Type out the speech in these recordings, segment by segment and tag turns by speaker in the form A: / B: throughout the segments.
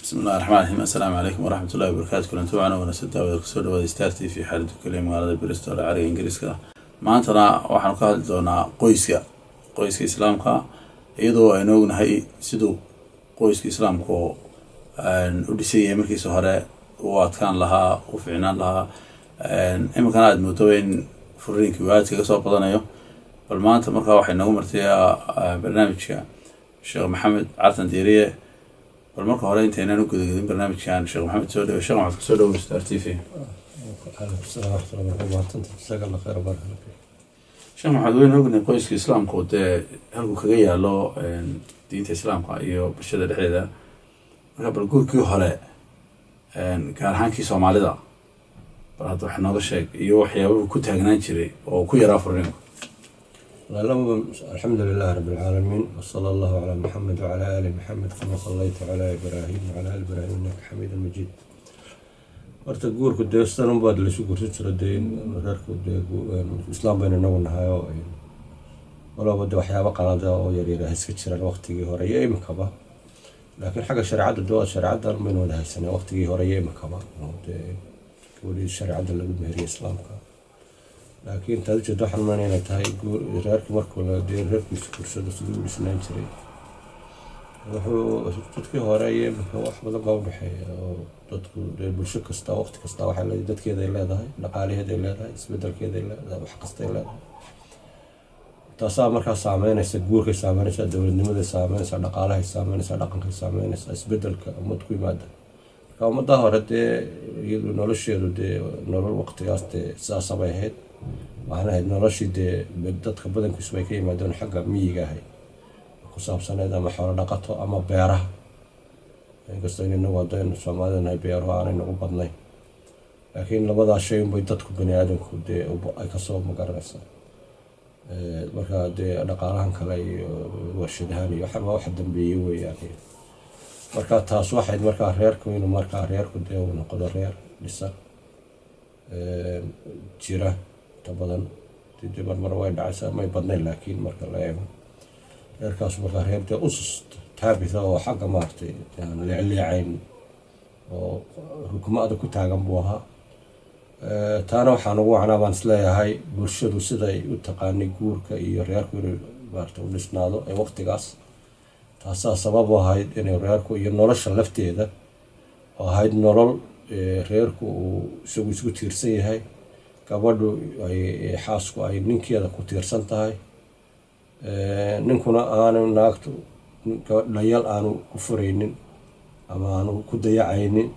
A: بسم الله الرحمن الرحيم. السلام عليكم ورحمة الله وبركاته. كلنتو معنا ونسد وكسر وديستارتي في حالة كلام هذا بريستول عربي إنجليزي. ما أنتنا وحنا قاعد دونا قويسك إسلام كا يدو إنه نهاي سدو قويسك إسلام كو وديسي مركي سهرة واتكان لها وفعنان لها إما كان عاد متوين فرين كوات كسر بدنا يوم بالما أنت مركا واحد نقوم مرتيا برنامج الشيخ محمد عرتن ديرية والمركة هورين تينا نقول قديم برنامج كان الشيخ محمد سعود والشيخ محمد سعود وستارتي فيه.
B: السلام ورحمة الله وبركاته. جزاك الله خير وبارك فيك.
A: الشيخ محمد وين نقول نقويس الإسلام كود هل كجيا له دين الإسلام قايو بالشدة الحدة قبل كل كيو هلا كان هانكي سومالي دا بعد إحنا هذا الشيء يوحي وكنت هجنان شري وكوي رافرين.
B: الحمد لله رب العالمين وصلى الله على محمد وعلى آل محمد كما صليت على إبراهيم وعلى آل إبراهيم إنك حميد مجيد. ورتقول كده استلم بعد اللي شو قلت الدين ركض الإسلام بين النوع والنهاية ولا بده أحياء بقى هذا ويري له سكتشر الوقت جه هرية مكبا لكن حاجة شريعة الدول شريعة من وده السنة وقت جه هرية مكبا ودي الشريعة اللي بمهري الإسلام لكن تاجي دحر مانينا تاي ريرك markuu la reerkiisu fursado sidoo u isnaan jiray wuxuu dadkii horeeyay wax badan baa u dhaxeeya oo dadku bulsho kasta waqti kasta waxa la dadkeeda ay leedahay dhaqaalaheeda ay leedahay isbedelkeeda ay leedahay wax kasta ay leedahay taasoo markaa saameynaysa guurka saameynaysa dawladnimada saameynaysa dhaqaalaha saameynaysa dhaqanka saameynaysa isbedelka umad ku yimaada ummadda hore iyadu nolosheedu nolol waqtigaas saasabay ahayd waxaan ahayd noloshii dadka badankiisu way ka yimaadeen xagga miyiga ahay ku saabsaneed ama xoolo dhaqato ama beeraha inkastoo inayna wadeen Soomaalida ay beero aanay ugu badnayn laakiin labadaas shay bay dadku bani aadamku ay ka soo magaranaysaa marka dhaqaalahan kale iyo warshadahan iyo wax dambeeyay weeyaan marka taas waxay marka reerku inuu marka reerku uu noqdo reer dhisan jira tabadan mar way dhacaysaa may badnayn laakiin marka la eego reerkaas marka reerta usus taabita oo xagga maartay leeyacayn oo hukuumada ku taagan buu ahaa taana waxaan ugu wacnaa baan isleeyahay bulshadu siday u taqaanay guurka iyo reerku inuu maartay u dhisnaado ee waqtigaas taasaa sabab u ahayd inay reerku iyo nolosha lafteeda oo ahayd nolol reerku uu isagu isku tiirsan yahay gabadhu ay xaasku ay ninkeeda ku tiirsan tahay ninkuna aanu naagtu dhayal aanu ku furaynin ama aanu ku dayacaynin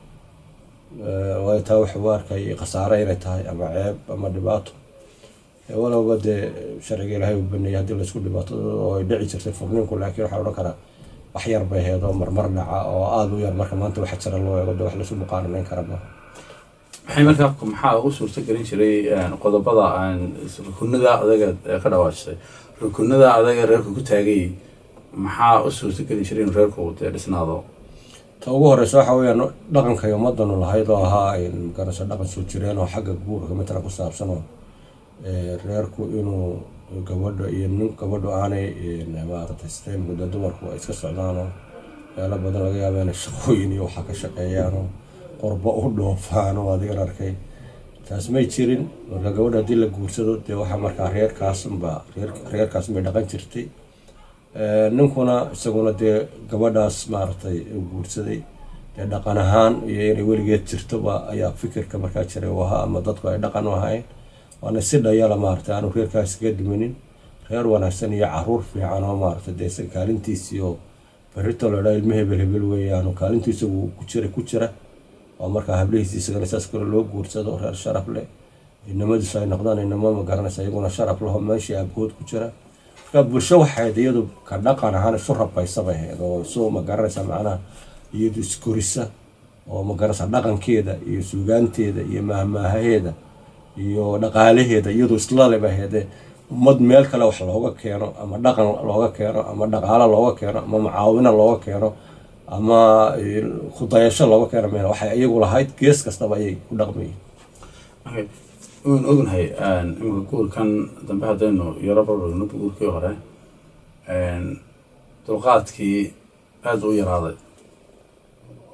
B: way taa wax waarkay khasaare inay tahay ama ceeb ama dhibaato walaba sharciga Ilaahay u baneeyay hadii la isku dhibaato oo ay dhici jirtay furninku laakiin waxa oran karaa wax yar bay heedo marmar dhaca oo aad u yar marka maanta waxa jira loo eego wax la soo muqaaraneyn kara ma
A: waxay markaa maxaa ugu suurta gelin jiray qodobada aan rukunada adaga ka dhawaashay rukunada adaga reerku ku taagay maxaa u suurta gelin jiray in reerku uu dhisnaado
B: ta ugu horeysa waxa weeyaan dhaqanka ummadana lahayd oo ahaa in garasho dhaqan soo jireen oo xagga guurka midna ku saabsan oo reerku inuu gabadha iyo nin gabadhu aanay maaragtay sistemka dumarku ay iska socdaan oo meelo badan laga yaabo inay shaqooyin iyo waxa ka shaqeeyaan oo qorbo u dhoofaan oo adiga arkay taas may jirin marka gabadha hadii la guursado waxa markaa reerkaas ma dhaqan jirtay ninkuna isaguna gabadhaas maaragtay uu guursaday dhaqan ahaan iyo inay weligeed jirto ayaa fikirka markaa jiray waha ama dadku ay dhaqan u ahayn waana si dhayala maaragtay aanu reerkaas ka dhimanin reer wanaagsan iyo caruur fiican oo maaragtay kaalintiisii oo barito la ilmo hebel weeyaan kaalintiisa uu ku jira oo marka hablihiisa isaga asaas kale loo guursado reer sharaf leh inamadiisu ay noqdaan inama ma garanaysa iyaguna sharaf leh meeshii abgood ku jira marka bulsho waxay iyadu ka dhaqan ahaan isu rabaysabay oo soo ma garanaysa macnaha iyadu iskorisa oo ma garanaysa dhaqankeeda iyo suugaanteeda iyo mahmaahaheeda iyo dhaqaalaheeda iyadu isla leeyahay ummad meel kale wax looga keeno ama dhaqan looga keeno ama dhaqaale looga keeno ama macaawina looga keeno ama khudayasho looga keeno meel waxay iyagu lahayd gees kastaba ay ku dhaqmayeen
A: oon ognahay imka guurkan dambe hadaynu yarabarno guurkii hore dulqaadkii aad u yaraaday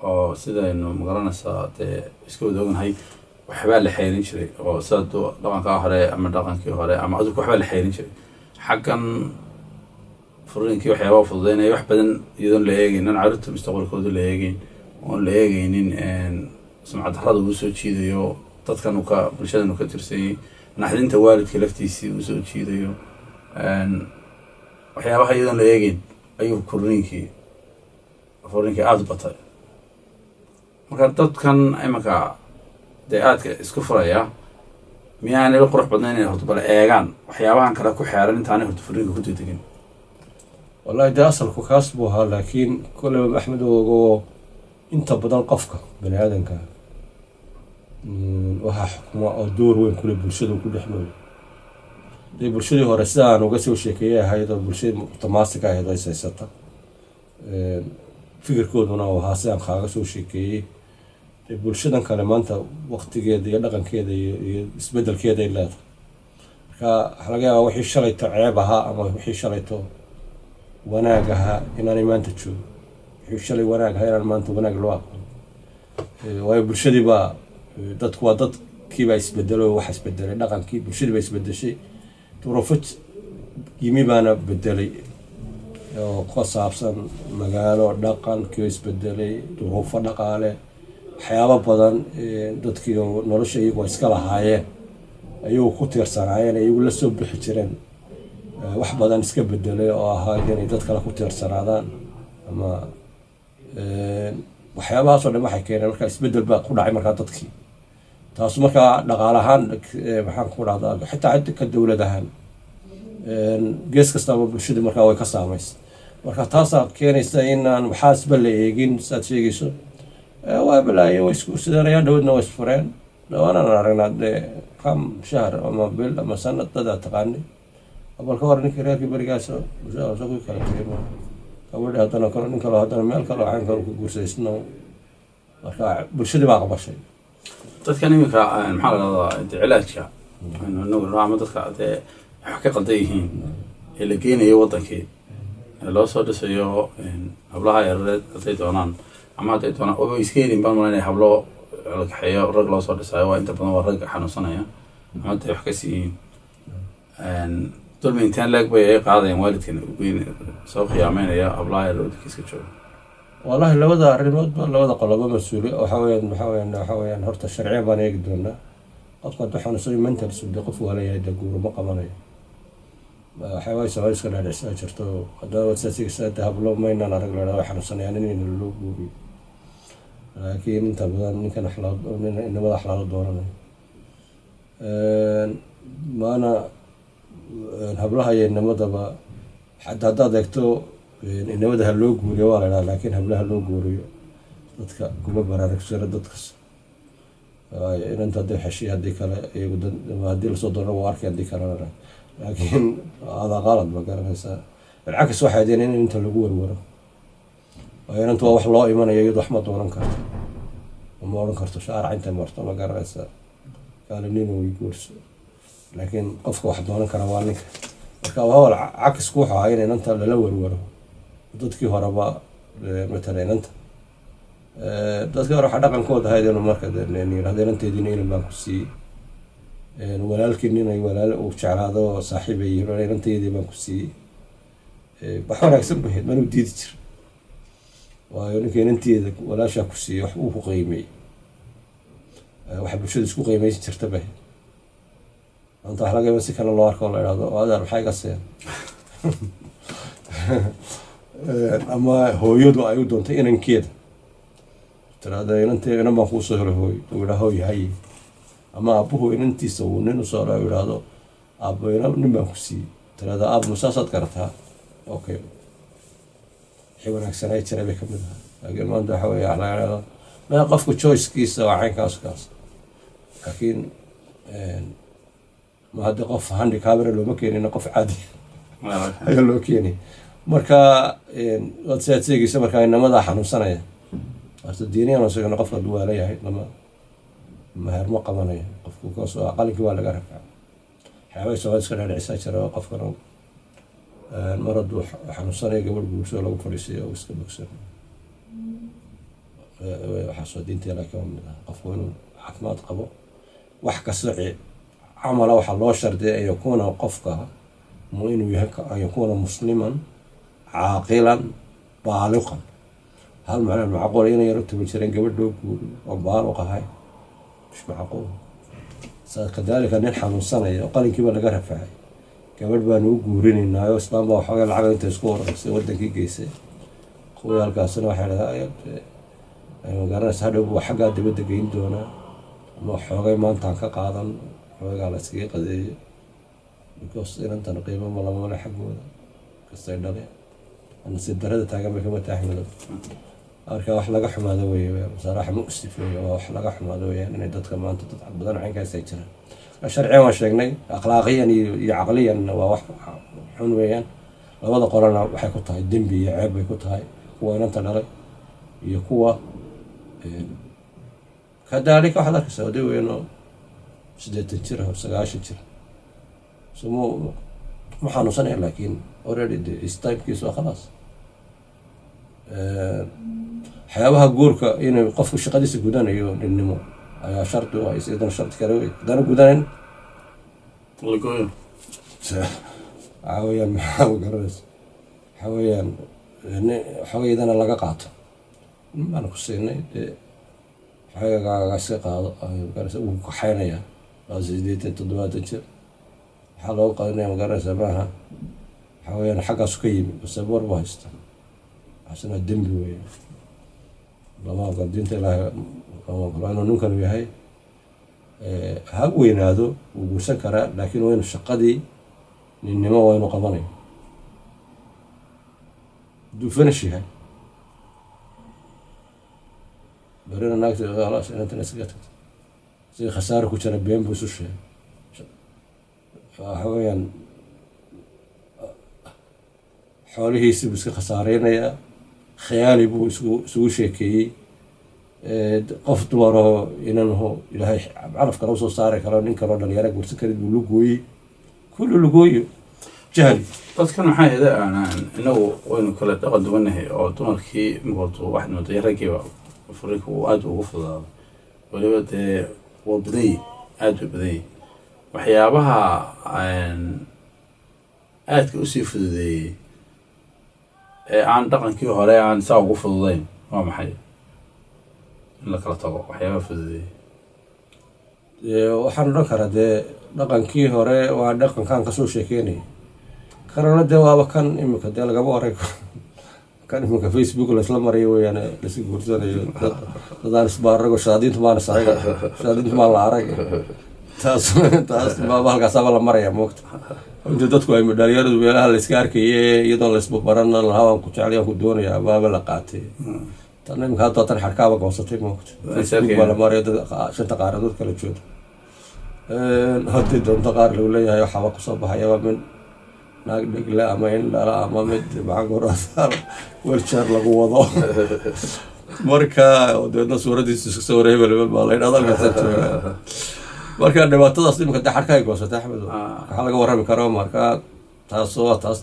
A: oo sidaynu magaranaysaa dee iska wada ognahay waxbaa la xeerin jiray oo sida dhaqankaa hore ama dhaqankii hore ama adurka waxbaa la xeerin jiray xaggan furiinkii waxyaabaa fududeynaya wax badan iyadoon la eegaynin carruurta mustaqbalkooda la eegeyn oon la eegaynin sumcad darrada uu soo jiidayo dadkan bulshadan uu ka tirsanyay naxdinta waalidka laftiisii uu soo jiidayo waxyaabaha iyadoon la eegeyn ayuu furiinkii aada u batay marka dadkan imanka dee aadka isku furaya miyaanay la qurux badnayn inay horta bale eegaan waxyaabahan kale ku xeeran intaanay horta furiinka ku degdegin
B: wallahi dee asalku kaas buu ahaa laakiin kolleyba axmed ogo inta badan qofka bani aadanka waxaa xukuma oo door weyn kule bulshadu ku dhex nool dee bulshadii hore sida aan uga soo sheekeeyay ahayd oo bulshadii mutamaasika ahayd ay haysata fikirkooduna uu ahaa sidaan kaaga soo sheekeeyey dee bulshadan kale maanta waqtigeeda iyo dhaqankeeda iyo isbedelkeeda ay leedahay marka waxaa laga yaabaa wixii shalayto ceeb ahaa ama wixii shalayto wanaag ahaa inaanay maanta joogo wixii shalay wanaag ahaa inaan maanta wanaag loo aqoon waayo bulshadii baa dadku waa dadkiibaa isbedelay oo waxa isbedelay dhaqankii bulshadii baa isbedeshay duruufo yimi baana bedelay oo ku saabsan magaalo dhaqankii isbedelay duruufo dhaqaale waxyaabo badan dadkii oo nolosha iyagoo iska lahaayeen ayuu ku tiirsanaayeen iyagu la soo bixi jireen wax badan iska bedelay oo ahaa inay dad kale ku tiirsanaadaan ama waxyaabahaasoo dhan waxay keeneen markaa isbedel baa ku dhacay markaa dadkii taas markaa dhaqaale ahaan maxaan ku dhahdaa xitaa ka dowlad ahaan gees kastaba bulshadii markaa way ka saamaysa marka taasaa keenaysa inaan waxaasba la eegin saad sheegayso waa balaaye way isguursadeen dhawadna way isfureen dhawaanaan aragnaa dee kam shahr ama bil ama sanad dadaa taqaanay abalka hor ninkii reerkii berigaas ku kala tegay gabadhi haddana kalo nin kalo haddana meel kalo cayn kalo ku guursaysno marka bulshadii baa qabashay
A: dadkan iminka maxaa la dhahdaa dee cilaajka ama dadka dee wax ka qaldan yihiin ee la geenayo wadankii ee loo soo dhisayo hablaha yareed hadday doonaan ama hadday doonaan oo iska helin baan malay inay hablo la kaxeeyo rag loo soo dhisayo waa inta badan waa rag xanuunsanaya ama dee wax ka siiyiin dulmi intaan laag bay ay qaadayaan waalidkan ugeyn soo khiyaameynaya hablaha yar wadankiiska jooga
B: wallahi labada arrimoodba labada qoloba mas-uuli waxa weeyaan horta sharciya baan eegi doonaa qofka hadduu xanuunsan mental sugde qof waa leeyahay dee guuruma qabanayo waxyaabaa soomaali iska dhaadhicsaa jirto haddaba saasigasaada hablo maynaan arag leedaa way xanuunsanayaan inayna loo guuriyo laakiin inta badan ninkan inamada axlaalo doonanayo maana hablaha iyo inamadaba xataa haddaad eegto inamada ha loo guuriyo waa la idhaha laakiin hablaha loo guuriyo dadka kuma baraarugsano dadkas inanta hadday xeshiy haddii kale iyagu haddii lasoo doona waa arkay haddii kalena laakiin adaa qalad ma garanaysaa bilcakis waxay adeen in inta lagu warwaro waayo inanta waa wax loo imanayo iyadu wax ma doonan karto ma odhan karto shaarac intay marto ma garanaysaa kaalinina way guurso laakiin qofka wax doonan kara waa ninka marka hawal cakisku wuxuu ahaa in inanta lala warwaro dadkii horeba matala inanta dadkii hore waxaa dhaqankooda ahayd inuu marka yirahdo inanteediina inan baan ku siiyey walaalkii ninay walaalo uu jeclaado oo saaxiib ay yihiin inanteedii baan ku siiyey wax wanaagsan bahayd manuu diidi jira waayo ninka inanteeda walaashaa ku siiyey wax uu ku qiimeeyey waxa bulshada isku qiimeysi jirta bahayd maanta wax laga yaaba si kale loo arko oo la idhahdo adeer maxaa iga seen ama hooyadu ay u doontay inankeeda tiraahdo inantee inan baan kuusoo helay hooy uu yidhaa hooy haye ama aabbuhu inantiisa uu nin usoo dhaa yidhaahdo aabbo nin baan ku siiyey tiraahdo aabbo saasaad garataa okay wixii wanaagsanay jiray bay ka mid ahaa laakiin maanta waxa weeye wax laga idhahdo maya qofku choicekiisa waa caynkaas kaas laakiin ma haddii qof handicabera looma keenina qof caadi ayaa loo keenay marka waad siaad sheegaysa markaa inamadaa xanuunsanaya horta diiniyan isagana qofka duwaala yahay lama mahermo qabanaya qofku kaasoo qalinkii waa laga rafaa waxyaabay soomaali iska dhaadhicisaa jira qofkana mar hadduu xanuunsanaya gabadh guurso lagu fadhiisiyo oo iska bogsan waxaasoo diinteena ka mid ah qofku inuu caafimaad qabo wax kasta camala waxaa loo shardiya an yakuuna qofka inuu yahay an yakuuna musliman caaqilan baaliqan hal macnaa macquul inay yaro toban jireen gabadhoo guuri oo baaluq ahay مش معقول كذلك nin xanuunsanaya oo qalinkiiba laga rafacay gabadh baan u guurinaynaayoo islaan baa waxoogaa lacag inta isku horeysay wadankii geysay kuwii halkaasina waxay dhahaa magaranaysa hadhow buu xaggaa dibadda geyn doonaa ama xoogay maantaan ka qaadan xoogaa la iskaga qadeeyo because inantan qiimo malamale xaggooda kastay dhaleen nasiib darada taagan bay kama taaxmado marka wax laga xumaado weeye masaraxa mu'sif weeye waa wax laga xumaado weeyaan inay dadka maanta dad badan caynkaas ay jiraan sharciyan waan sheegnay akhlaaqiyan iyo caqliyan waa wax xun weeyaan labada qolana waxay ku tahay dembi iyo ceeb bay ku tahay kuwa inanta dhalay iyo kuwa kadaalika waxaad arkaysaa oday weynoo 80 jir ah 90 jir ma xanuunsanaya laakiin already istaybkiisu waa khalaas waxyaabaha guurka inuu qofku shaqadiisa gudanayo dhinnimo ayaa shardi u haysa idan shardi kale wey haddana gudanayn waxaa weeyaan maxaa garanaysa waxaa weeyaan xogaydana laga qaato baan ku siinay dee xogagaaga iska qaado magaranaysa wuu kaxaynayaa 87 jir waxaa loogu qaadinaya magaranaysa maaha waxaa weeyaan xaggaasu ka yimi basaboor buu haysta waxaasina dembi weeye lama ogola diinta ilaahay lama ogola inuu ninkanu yahay ha weynaado wuu guursan karaa laakiin waa inu shaqadii ninnimo waa inuu qabanayo hadduu finish yahay barina naagta khalaas inantan iskaga tagto si khasaaro ku jira been buu isu sheegay waxa weeyaan xoolihiisi buu iska khasaareynayaa khiyaali buu isugu sheekeeyey qof dumaroo inanhu ilaahay calaf kale usoo saari karo nin kaloo dhalinyara guursan karid buu lugooyey kullu lugooyo jahli
A: dadkan maxaa heda inagu waynu kala dhaqan duwanahay oo dumarkii maqorto wax mooday raggiiba furinku uu aad ugu fudaado waliba dee waa baday aad u baday waxyaabaha aadka usii fududeeyey ee aan dhaqankii hore aan saa ugu fududayn waa maxay in la kala tago waxyaabaha fududeeyey
B: waxaan odhan karaa dee dhaqankii hore waa dhaqankan kasoo sheekeynaya kanana dee waaba kan imika dee lagama waray kan iminka Facebook laisla marayo weeyaan laisku guursanayo dadaan isbaarago shaadiinta maana sarag shaadiinta maan la arag taas baaba halkaasaaba la maraya moogta inta dadku ay dhalinyaradu meelaha la iska arkayay iyadoo la isbabarana lahaan ku jecel ku doonaya baaba la qaatay tan imika hadda tan xarkaaba goosatay moogta Facebook baa la marayo shanta qaaradood kala jooga haddii doonto qaar lagu leeyahay waxaaba kusoo baxayaba min naag dhigle ama in dhala ama mid macanguraasar weljar lagu wado marka deedna suuradiisa iska soo wareebel baa laydha dalkaasa jooga marka dhibaatadaas imika dee xarka ay goosatay axmed waxaa laga warrami karo marka taas waa taas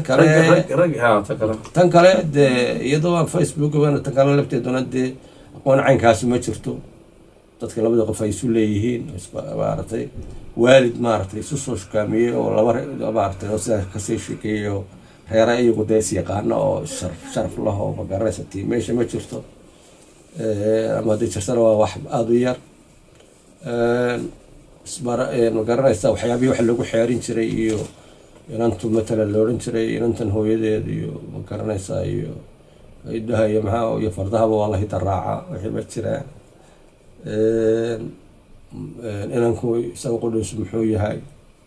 B: tan kale dee iyadoo aan Facebook tan kale lafteeduna dee aqoon caynkaasi ma jirto dadka labada qof ay isu leeyihiin maaragtay waalid maaragtay isu soo shukaamiyey oo laba maaragtay oo sidaas kasii sheekeeyey oo reera iyagu dee is yaqaano oo sharaf lah oo magaranaysa tii meesha ma jirto ama haddii jirtana waa wax aada u yar magaranaysa waxyaabihii wax lagu xeerin jiray iyo inantu matalan la odhan jiray inantan hooyadeed iyo magaranaysa iyo idhaha iyo maxaa iyo fardahaba waa la hita raaca wixii ma jiraan inanku isaga qudhiisu muxuu yahay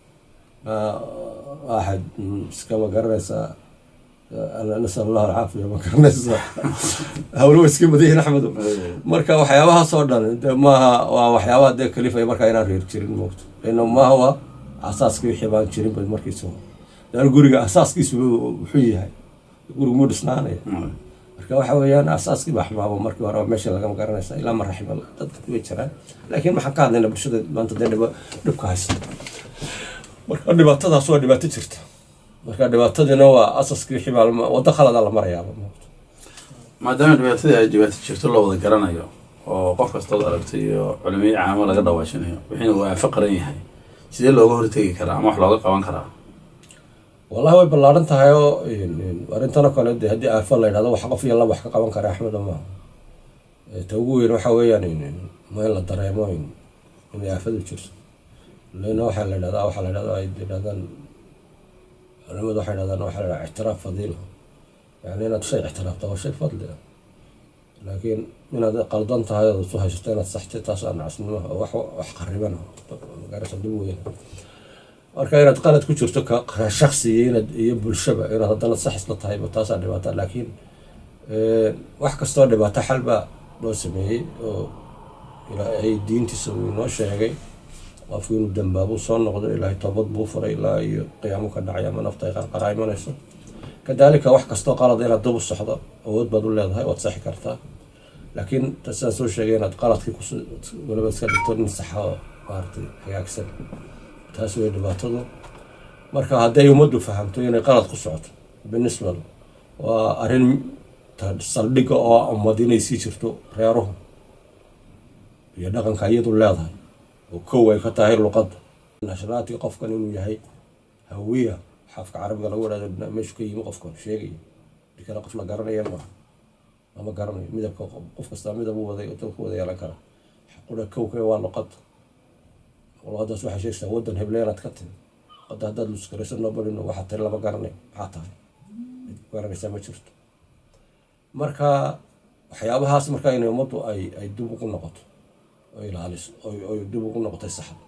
B: waxaad iska magaranaysaa nasal allahu alcaafiya magaranaysaa hawlo iska madayihin axmedo marka waxyaabahaasoo dhan de maaha waa waxyaabaha dee kalifaya markaa inaan reer jirin moogto ina maaha waa asaaskii wixii baan jirin ba markiisa dan guriga asaaskiisu wuxuu yahay gurigu muu dhisnaanaya marka waxa weeyaan asaaskii baa xumaabo markii hore meesha laga magaranaysa ilaa ma raxima dadka way jiraan laakiin waxaan ka hadlayna bulshada maanta dee dhibka haysta marka dhibaatadaas waa dhibaato jirta marka dhibaatadiina waa asaaskii wixii baa waddo khalada la marayaaba
A: maadaama dhibaatadii ay dhibaato jirto loo wada garanayo oo qof kastood aragtay iyo culimiyo caamo laga dhawaashinayo wixiina uu aafo qaran yahay sidee looga hortegi karaa ama wax looga qaban karaa?
B: wallahi way ballaaran tahay oo arrintanoo kale dee haddii aafo la yidhahdo wax qof iyo laba wax ka qaban kara axmed maaha. ta ugu weyn waxa weeyaan ma in la dareemo inay aafadu jirto. leena waxaa la yidhahdaa ay yidhahdaan culimadu waxay yidhahdaan waxaa la yidhahdaa ictiraaf fadiila, yani inaad shay ictiraafta waa shay fadli ah, laakiin inaad qaldan tahay ood isu haysato inaad saxtay taas aa nacasnimo oo wax qarriban magarasa dib weyn. marka inaad qalad ku jirto shaksi iyo bulshaba inaad haddana sax isla tahayba taasaa dhibaata. laakiin wax kastoo dhibaato xal baa loo sameeyey oo ilaahay diintiisa uu inoo sheegay qofku inuu dambaabo soo noqdo ilaahay toobad buu furay ilaa iyo qiyaamo ka dhacay ama nafta ay qarqaraa imanayso. kadaalika wax kastoo qalad inaad dib u soxdo awood baad u leedahay waad saxi kartaa, laakiin tasaan soo sheegay inaad qaladkii waliba iska dhigto nin saxa oo maaragtay hagaagsan, taas way dhibaatadu. marka hadday ummaddu fahamto inay qalad ku socoto binisba waa arrin saldhigga oo ummad inay sii jirto reeruhu iyo dhaqanka iyadu leedahay oo kow ay ka tahay luqadda nashraadkii qofkan inuu yahay hawiya xafka carabiga lagu yidhahdo meeshu ka yimi qofkan sheegaya kale qof la garanaya lama garanayo midabka qof kasta midab uu waday oo dadku wada yeelan kara qura kowka waa luqadda. luqaddaas waxay sheegaysaa waddan hebleenaad ka timi qadda haddaad luskarayso nobalino waxaa tiri lama garanayo maxaa tahay garanaysaa ma jirto. marka waxyaabahaas marka inay ummaddu ay dib ugu noqoto oo ilaaliso oo dib ugu noqotay saxda,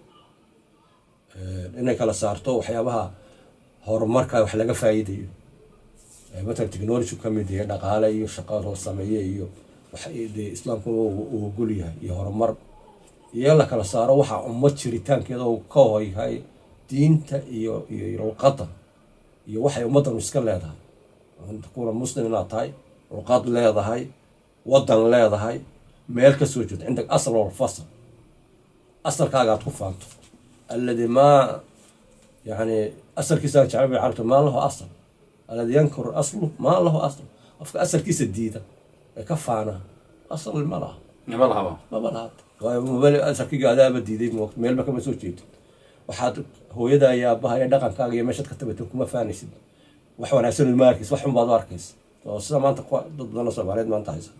B: inay kala saarto waxyaabaha horumarka wax laga faa'iidayo مثلا تكنولوجي كميديا dhaqaale iyo shaqo loo sameeyay iyo waxa ay islaamku uu ogol yahay iyo horumar iyo la kala saaro waxa ummad jiritaankeeda uu ka hoyay diinta iyo luqadda iyo waxa ummadan iska leedahay. inta kuna muslimina tahay luqad leedahay wadan leedahay meel ka soo jeed عندك اصل والفصل اصلكaaga aad ku faanto alladhi ma يعني asalkiisa jacayl carabta ma lahu asal الذي ينكر أصله ما له أصل أصل كيس الديدة كفانا أصل المرأة ما بلها ومبالي أصل كي قاعدة بديدة موقت ميل بك مسوي شيء وحاد هو يدا يا أبها يا دقن كاغي مشت كتبت لكم فانيس وحنا عسل الماركس وحنا بعض أركيس وصل ما أنت ضد نصب عليه ما أنت عايز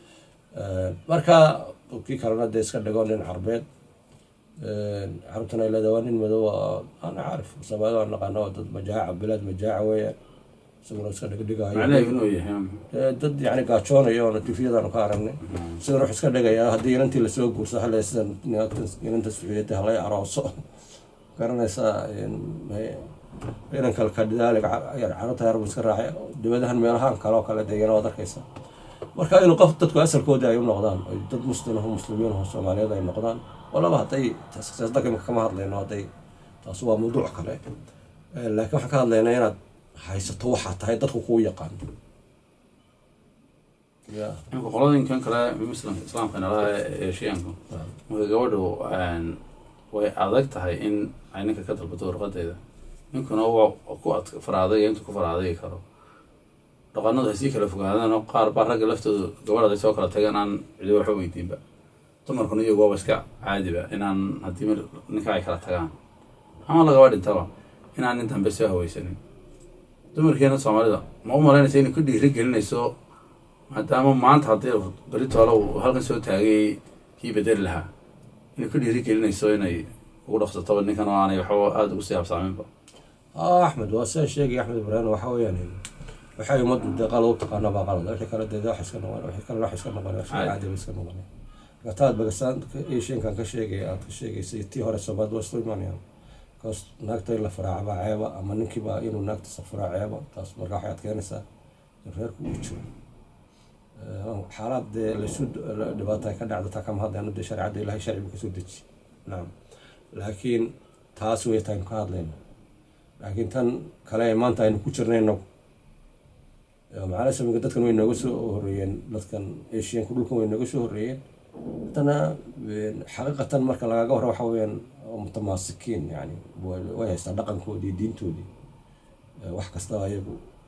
B: مركا كي كرنا ديس كدقون عربيت عربتنا إلى دوان المدو أنا عارف سبعة أنا قناة ضد مجاعة بلاد مجاعة ويا سمعنا إسكان دقيقة
A: عليه إنه يهم
B: ضد يعني قاتشون يوم التفيد أنا قارني سمعنا إسكان دقيقة هدي أنت اللي سوق وسهل يسن أنت سفيدة هلا عراس قارن إسا إن كذلك يعني عرضها يربو سكراعي دبدهن ميلهان كلاو كلا دقيقة وذا كيسا marka inuu qof dadku asalkooda ay u noqdaan dad muslimiin oo Soomaaliyeed ay noqdaan walaba haday taas dadka kama hadlayno haday taas waa mowduuc kale laakiin waxa ka hadlaynaa inaad haysato waxa tahay dadku ku yaqaan
A: inuu qoladin kan kale islaamka nala sheeyanku marka gabadhu way adag tahay in ay ninka ka dalbato warqadeeda ninkuna waa ku faraaday inta ku faraaday karo dhaqanadu ay sii kala fogaadaan oo qaar baa ragga laftooda gabadha soo kala tagaan aan cidi wax weydiinba dumarkuna iyagu waa iska caadiba inaan haddii ninka ay kala tagaan ama laga dhintaba inaan nin dambe soo hawaysanin. dumarkeena Soomaalida ma u malaynaysa inay ku dhiiri gelinayso maadaama maanta haddii baritoolo uu halkan soo taagay kii bedel lahaa inay ku dhiiri gelinayso inay ugu dhaqsato ninkan oo aanay waxba aad ugu siyaabsaaminba.
B: Axmed waa soo sheegay Axmed Ibrahim waxa weeyaan waxay umadu daqal u taqaana baa qalad wixii kala deedo wax iska noqon wixii kala wax iska noqon caadi iska noqon gataad bagasaan eeshinkan ka sheegay aad ka sheegaysay tii hore Soomaalidu waa Soomaaliya kaas naagta la faraaca ceeba ama ninkii baa inuu naagta safraa ceeba taas markaa waxay adkeynaysaa reerku u jiro xaalad la sud dhibaato ka dhacda ta kama hadlayno de sharciga Ilaahay sharciga ka soo deji naam laakiin taas way taan ka hadlayno laakiin tan kale maanta aynu ku jirnayno معلش من قدرت كانوا ينقصوا هريين لكن إيش ينقولوا كانوا ينقصوا هريين أنا حقيقة مركز على جوهر وحوين متماسكين يعني ويا صدقاً كودي دين تودي وحكي استوى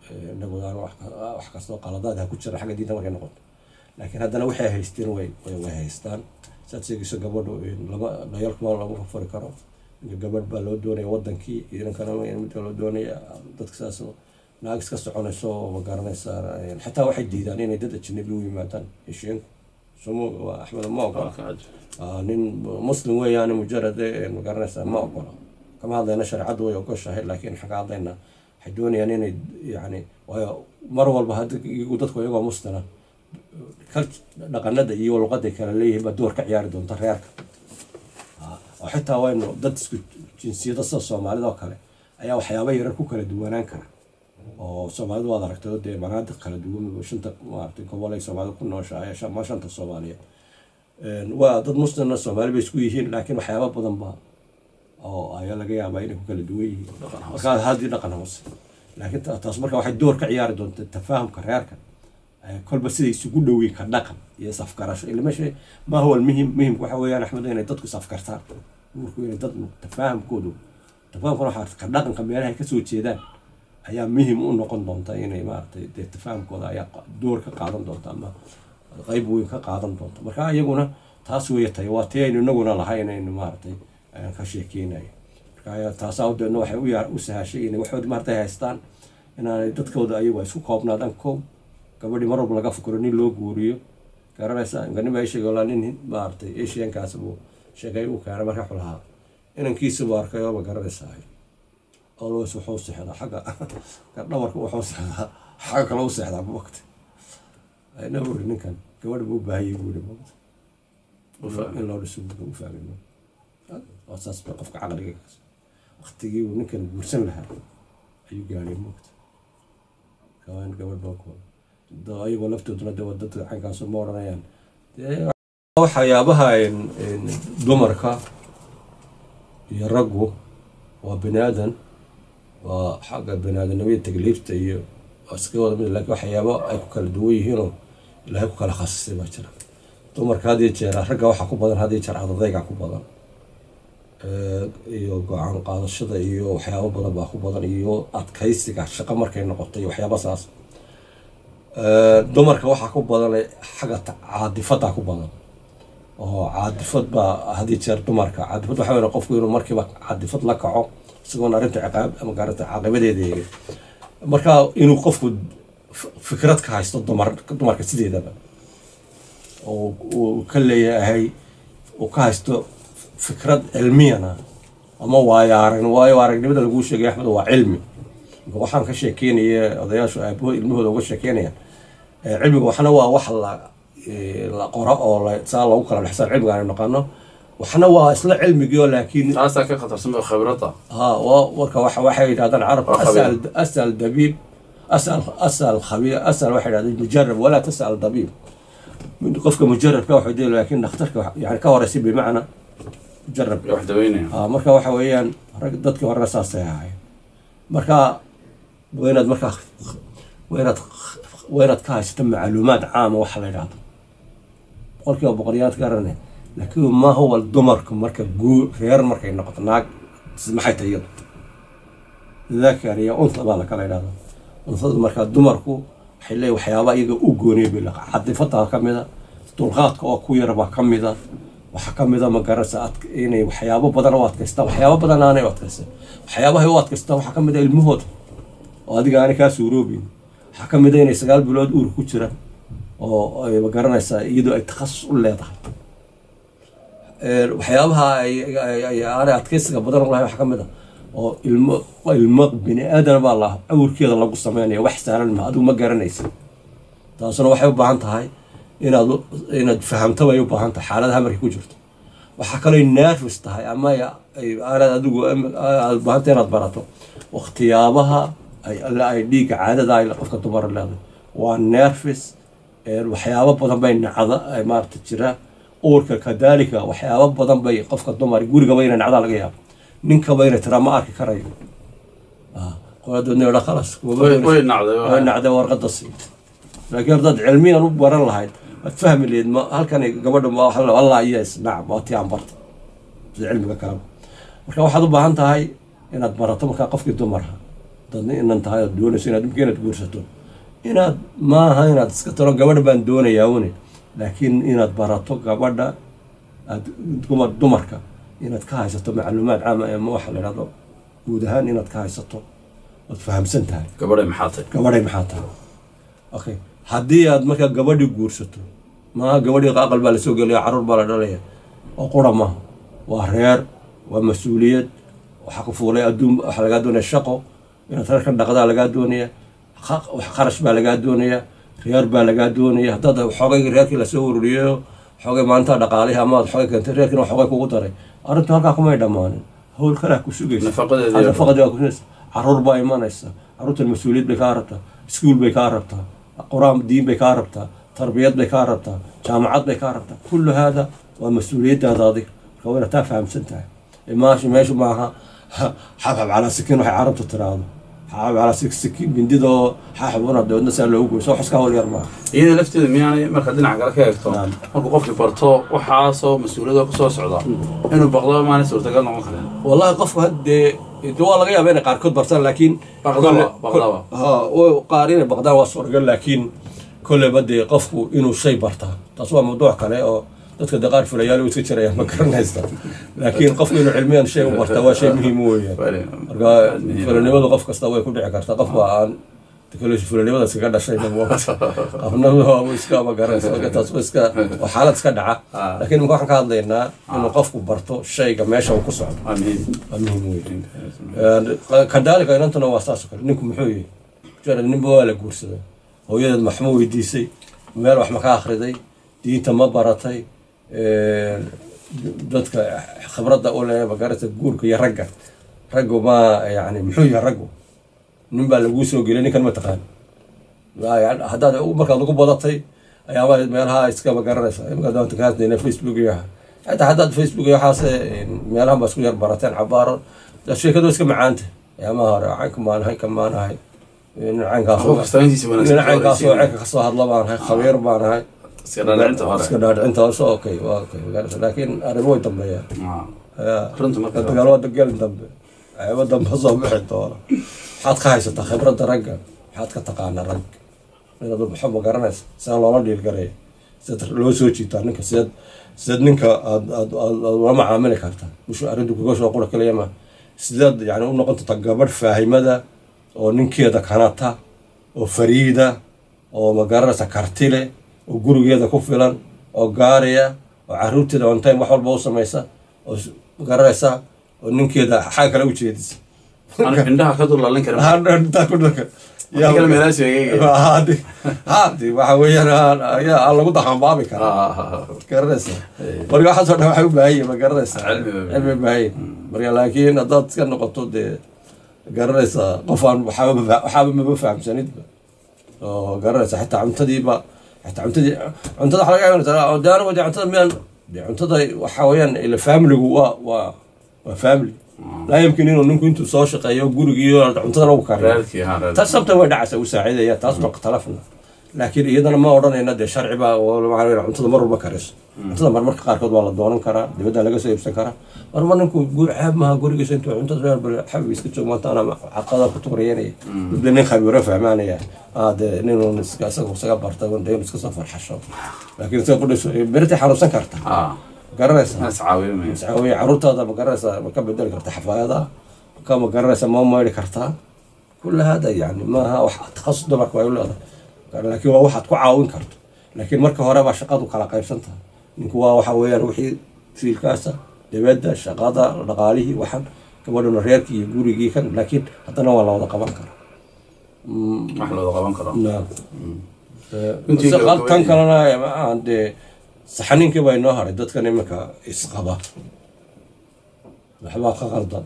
B: inagudaan wax kastoo qaladaad ha ku jira xagga diinta markay noqoto laakiin haddana waxay haysteen way haystaan saad sheegayso gabadhu dhayalkuma laguma furi karo gabadh baa loo doonaya wadankii idankana mid loo doonaya dadka saas naag iska soconayso ma garanaysaa xataa waxay diidaan inay dad ajnabi u yimaadaan heshiinka somo waa axmed ma ogola nin muslim weeyaan mujarad ma garanaysaa ma ogola kama hadlayna shareecadu way ogoshahay laakiin xaga hadlayna waxay doonayaan inay yani waayo mar walba iyagu dadku iyagoo muslima dhaqanada iyo luqada kala leeyihiin baa door ka ciyaari doonta reerka oo xitaa waynu dad isku jinsiyada sida soomaalida oo kale ayaa waxyaaba yarar ku kala duwanaan kara oo soomaalidu waad aragtay dee manaadiq kala duwan shanta maaragtay gobol ay soomaalida ku nooshahay shanta soomaaliyeed waa dad muslimna soomaali bay isku yihiin laakiin waxyaaba badan ba oo ayaa laga yaabaa inay ku kala duwan yihiin markaa haddii dhaqan hoose laakiin taas marka waxay door ka ciyaari doontaa tafaahumka reerka kolba siday isugu dhowey ka dhaqan iyo safkarasho ila meesha ma huwa muhim waxa weeyaan axmed inay dadku safkartaan guurku inay dad tafaahumkoodu waxa ka dhaqanka meelaha ay kasoo jeedaan ayaa muhim u noqon doonta inay maaragtay dee tafaahumkooda ayaa door ka qaadan doonta ama qayb weyn ka qaadan doonta marka iyaguna taas weeye tahay waa tii aynu inaguna lahayn aynu maaragtay ka sheekeynayo marka taasaa udeedna waxay u sahashay inay waxood maartay haystaan inaanay dadkooda ayagu isku koobnaadaan koob gabadhii mar walba laga fikiro nin loo guuriyo garanaysaa ganima ay sheegay walaa nin maaragtay asiankaas buu sheegay uu keenay marka xulahaa inankiisa buu arkay oo ma garanaysaa always wuxuu seexdaa xagga dhabarka wuxuu seexdaa xagga kale u seexdaa waqti ayna wuri ninkan gabadh buu baahiyay guuri in loo dhiso u fahmay oo saas qofka caqliga waqtigii uu ninkan guursan lahaa ayuu gaaray waqti kawaan gabadh baa ku ayagoo laftooduna dee dadka caynkaas ma odhanayaan waxyaabaha dumarka iyo raggu waa bani aadan waa xagga bani aadanimada tagliifta iyo iska wada mid laakiin waxyaabo ay ku kala duwan yihiinoo ilaahay ku kala khasisay baa jira dumarka had iyo jeer ragga waxaa ku badan had iyo jeer adadayga ku badan iyo go-aan qaadashada iyo waxyaabo badan baa ku badan iyo adkaysiga shaqo markay noqoto iyo waxyaaba saas dumarka waxaa ku badan xagga caadifada ku badan oo caadifad baa hadii jeer dumarka caadifad waxa weeye qofku inuu markiiba caadifad la kaco isagoon arrinta ciqaab ama gaaranta caaqibadeeda marka inuu qofku fikrad ka haysto dumarka sideedaba oo uu ka leeyahay uu ka haysto fikrad cilmiyana ama waayo aragnimada lagu sheegay axmed waa cilmi waxaan ka sheekeynaya odayaashu aabaho ilmahooda uga sheekeynayaan cilmiga waxna waa wax la qoro oo saa lagu kala dhexsan cilmiga aan naqano waxna waa isla cilmigii laakiin
A: taasaa ka khatarsan khibrada
B: marka waxay yidhahdaan carab asal dabiib asal khabiir asal waxay yidhahdaan mujarab walaa tasal dabiib qofka mujarabka waxay dee laakiin dhakhtarka yani ka horeysa bimacna mujarab
A: wax daweynaya
B: marka waxa weeyaan rag dadkii horena saasay ahaayeen marka waynaad ka haysato macluumaad caama waxa la yidhaahdo boqolkiiba boqolyaad garanay laakiin ma huwa dumarku marka reer markay noqoto naag maxay tahay iyadu dakar iyo unta baa la kala yidhahda untada marka dumarku waxay leeyihin waxyaaba iyaga u gooniya bila cadifada ka mida dulqaadka oo ku yarba ka mida waxaa ka mida ma garanaysa inay waxyaabo badan u adkaystaan waxyaabo badan aanay u adkaysan waxyaabahay u adkaystaan waxaa ka mida ilmahooda oo adiga aanay kaa suuroobin waxaa ka mida inay 9 bilood uur ku jiraan oo ay ma garanaysaa iyadoo ay takhasus u leedahay waxyaabaha aanay adkaysiga badan u lahayn waxaa ka mida oo ilmo bini aadan baa la awrkeeda lagu sameynaya wax saaran ma adigu ma garanaysa taasuna waxay u baahan tahay inaad fahamto bay u baahan tahay xaaladaha markay ku jirto waxaa kaloo nervous tahay ama aanad adigu aad baahanta inaad barato waqtiyaabaha ay dhiigga caadada ay qofka dumar leedahay waa nervous waxyaabo badan bay nacda ay maarta jira uurka kadaalika waxyaabo badan bay qofka dumar gurigaba inay nacda laga yaabo ninkaba inay tiraa ma arki karayo qoladoodna idha khalas way nacday warqadda sii laakiin dad cilmiyan u baran lahayd waad fahmi leed ma halkan gabadha ma allah iyo isnacam waa tii aan barta sida cilmiga kaleba marka waxaad u baahan tahay inaad barato markaa qofkii dumarha dadna inan tahay aad doonayso inaad imka inaad guursato inaad maaha inaad iska talo gabadha baan doonayaa une laakiin inaad barato gabadha aad dumarka inaad ka haysato macluumaad caama ama waxa la yidhahdo guud ahaan inaad ka haysato ood fahamsan tahay
A: gabadhay maxaa tahay
B: okay haddii aad markaa gabadhii guursato maaha gabadhii aqal baa lasoo gelaya carruur baa la dhalaya oo qura maaha waa reer waa mas-uuliyad waxaa ku fuulay adduun waxaa lagaa doonaya shaqo inaad reer ka dhaqdaa lagaa doonaya qarash baa lagaa doonaya reer baa lagaa doonaya haddaad xoogay reerkii lasoo ururiyo xoogay maalintaa dhaqaalihi ama aad xoogay keentay reerkiina xoogay kugu daray arrintu halkaa kumay dhammaanin hawl kalea ku sugaysa nafaqadii waa kusinaysa carruur baa imanaysa carruurtan mas-uuliyad bay kaa rabtaa iskuul bay kaa rabtaa qur-aan diin bay kaa rabtaa tarbiyad bay kaa rabtaa jaamacad bay kaa rabtaa kullu haada waa mas-uuliyaddaada adiga marka waa inaad taa fahamsan tahay meeshu maaha xabxab calaa sikiin waxay carabtu tiraahdo xabxab calaa sikiin bindidoo xaaxabuna dabeedna saa loogu goyso wax iska hawl yar maaha
A: iyada lafteeda miyaanay marka dhinaca kale ka eegto markuu qofkii barto waxaasoo mas-uuliyadoo kusoo socda inuu baqdo maanay suurtagal noqon kareen
B: wallahi qofku haddee waa laga yaaba inay qaarkood bartaan laakiin qaar inay baqdaan waa suuragal laakiin kolleyba dee qofku inuu shay bartaa taas waa mawduuc kale oo dadka dee qaar fulayaal iska jirayaan ma garanaysta laakiin qofku inuu cilmiyan shay u bartaa waa shay muhiim weeyaan marka fulanimadu qof kasta way ku dhici kartaa qof baa aan fulanimada iskaga dhashay qofna iska ma garanaysa marka taas waa xaalad iska dhaca laakiin imika waxaan ka hadlaynaa inuu qofku barto shayga meesha uu ku socdo waa muhiim weeyaan kadaalika inantuna waa saas oo kale ninku muxuu yihi jarad ninba waa la guursaday hooyadeed maxma weydiisay meel wax ma ka akhriday diinta ma baratay dadka khibradda u leh magarata guurka iyo raggu ma yani muxuu yahay raggu nin baa laguu soo geliyay ninkan ma taqaan haddaad markaad ugu badatay ayaaba meelaha iska magaranaysa imakaadaanta ka hadlayna facebook iyo xataa haddaad facebook iyo waxaas meelahan baa isku yar barateen cabaaro sheekadu iska macaanta ayaamaha hore caynka maanahay kan maanahay caynkaasoo caynka kasoo hadla baanahay khabiir baanahay iska dhaadhicinta hoose okay laakiin arrimo way dambeeyaan dagaalwada gelin dambe ayaba dambe soo bixi doona waxaad ka haysataa khibradda ragga waxaad ka taqaanaa rag inaad waxba ma garanaysa sida loola dhiilgaraya sida loo soo jiitaa ninka sideed ninka aad ula macaamili karta mushu arrintu kuga soo qura kaliya ma sideed yani u noqon karta gabadh faahimada oo ninkeeda kanata oo fariida oo ma garanaysa karti leh oo gurigeeda ku filan oo gaariya oo carruurteeda on time wax walba u samaysa oo ma garanaysa oo ninkeeda xag kale u jeedisa
A: indhaha ka dulaalin kara
B: hadi waxa weeyaan aan lagu daxanbaabi karaa garanaysa marka waxaasoo dhan waxay u baahan yihin ma garanaysa cilmi baahan marka laakiin haddaad iska noqoto dee garanaysa qof aan waxaaba maba fahamsanidba oo garanaysa xitaa cuntadiiba cuntada waxa laga yaaba daana wadi cuntada miyaan cuntada waxa weeyaan ila faamiligu waa family لا يمكن إنه نكون أنتم صاشقة يا جورجي ولا عمتنا وكرر تصبت وين عسى وساعدة يا تصبح اختلفنا لكن إذا ما ورنا إن ده شرع بقى ولا معنا عمتنا مرة بكرس عمتنا مرة قاركود ولا دوران كرا بدأ لقى سيب سكرا مرة نكون جور حب ما جورجي سنتو عمتنا حب يسكتوا ما أنا عقادة كتوريني بدنا نخبي رفع معنا يا هذا إنه نسكاسة وسكا برتا وندي نسكاسة فرحشة لكن سأقول برتي حرصا كرتا قررسا نسعاوي عروتها هذا مقررسا مكبر دلك ارتحفاظها كم مقررسا ما يلي كرتها كل هذا يعني ما ها واحد تخصص دمك ويقول هذا لكن هو واحد كعاون كرت لكن مركه هرب شقاده كلا قيب سنتها إنك هو وحويان وحي في الكاسة لبدا شقاده لقاليه وحن كمان الرياكي يقول يجي كان لكن حتى نوع الله وضع بنكر
A: أحلى وضع بنكر
B: نعم بس قال كان أنا عندي saxaninkii baa inoo haray dadkan iminka isqaba waxbaa ka qaldan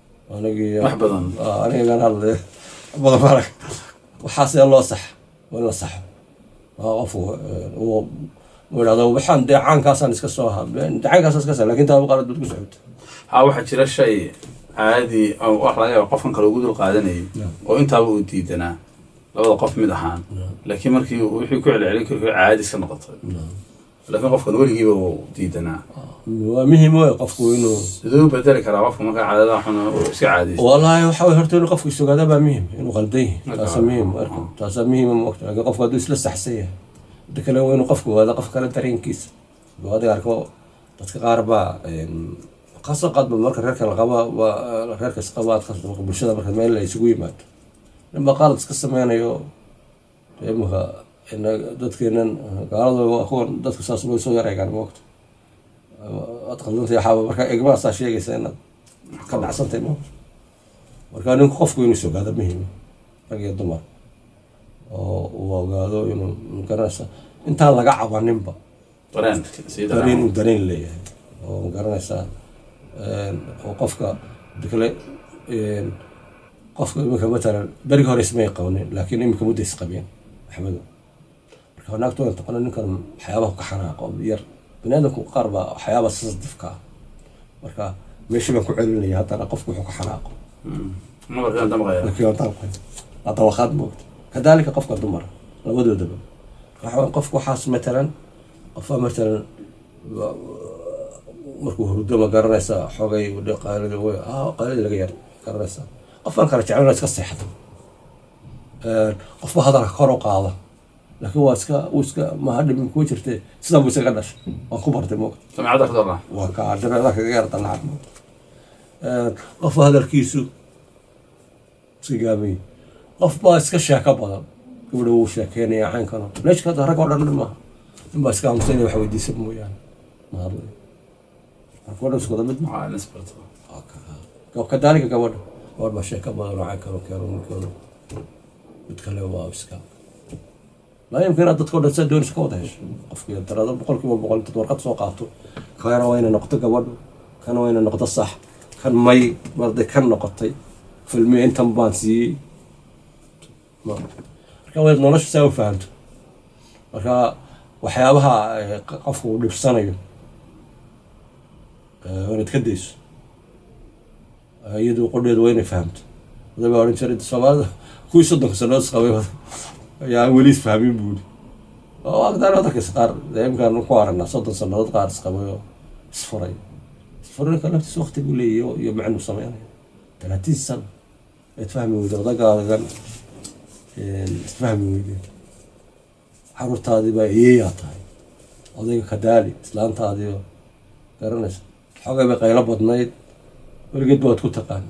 B: anigan hadle badan marag waxaa see loo sax in la saxo qofku yidhahdo waxaan dee caankaasaan iska soo caankaasaan iska sa lakin taa qalad baad ku socota
A: waxaa jira shay caadi wax laga yaaba qofkan kale ugu dul qaadanayay oo intaaba uu diidanaa labada qof mid ahaan laakiin markii wixii ku celcelin kari caadi iska noqotay لكن قف كان ولي جيبه ديدنا
B: ومهم هو قفكو إنه
A: sidoo bedeli karaa qofka marka caadada xun oo si caadeysan
B: والله وحاول هرتين قفكو السوق هذا مهم إنه غلطيه تصميم وقت قفكو هذا لسه حسيه ده كلام إنه قفكو هذا قف كلا ترين كيس وهذا يعرفه تتقاربه خاصة قد بمركز ركن الغباء وركز قبات خاصة بالشدة مركز ما إلا يسوي مات لما قالت قصة ما أنا يو يمها إن دتك إن قالوا أخون دتك ساس بو يسوي رأي كان وقت أتقدم في حاول مركز إجماع ساشيء جسنا كان عصام تيمو مركز نقف كوي نسوق هذا مهم رجع الدمار وقالوا إنه مكرسة أنت هلا قاعد عنيمبا
A: طرين سيدا
B: درين ليه ومكرسة وقفك بكل قفك مثلا بريق هو اسمه قوني لكن يمكن مدة سقبين أحمد هناك تو انتقلنا نكر حياة كحناق أو بير بنادم قربة حياة بس صدفك مركا ماشي بكو علني هذا قفك كحناق
A: ما كان دم غير
B: لكن طبعا أطوى خدمه كذلك قفك دمر لابد دم راح قفك حاس مثلا قفا مثلا markuu hurdo ma garanaysaa xogay wada qaalada way qaalada laga yar garanaysaa qofan kala jecel iska seexdo qof hadal kor u qaada laakiin waa iska ma hadhin ku jirtay sida buu isaga dhashay waa ku bartay moog
A: samcada khadara
B: waa ka cadana kaga yar talaad qof hadalkiisu sigaabay qof baa iska sheeko badan gabadha uu sheekeynaya aan kana leesh ka rag oo dhan ma iska amsayna wax weydiisan mooyaan ma hadlay أقول لك هذا مدمع
A: نسبة
B: وكذلك كمان أول ما شيء كمان راعي كانوا يتكلموا واسكا لا يمكن أن تدخل تسدون سكوتش أفكر ترى هذا بقول تتورقت سوقاته كان وين نقطة كمان كان وين النقطة الصح كان ماي برضه كان نقطتي في المين تنبانسي ما كان وين نلاش سوي فهمت وحيابها قفوا لبسانيو وين تكديس يدو قديد وين فهمت هذا بعدين شريت السواد كوي صدق سنوات صغيرة يا وليس فاهمين بودي أقدر هذا كسر دائما كان نقارن صدق سنوات قارس قوي صفرين كان نفس وقت يقول لي يوم عنده صميان 30 سنة يتفهمي وده كان يتفهمي وده حرورت هذه بقى يعطي هذا كذلك إسلام هذه قرنش حاجة بقى بدنايد ولقيت بقى تكون تقان